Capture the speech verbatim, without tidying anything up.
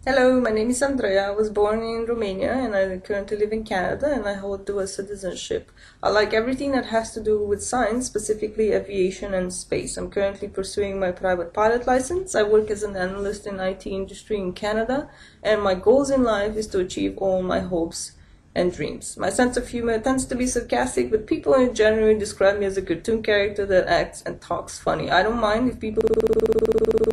Hello, my name is Andreea. I was born in Romania and I currently live in Canada and I hold dual citizenship. I like everything that has to do with science, specifically aviation and space. I'm currently pursuing my private pilot license. I work as an analyst in I T industry in Canada and my goals in life is to achieve all my hopes and dreams. My sense of humor tends to be sarcastic, but people in general describe me as a cartoon character that acts and talks funny. I don't mind if people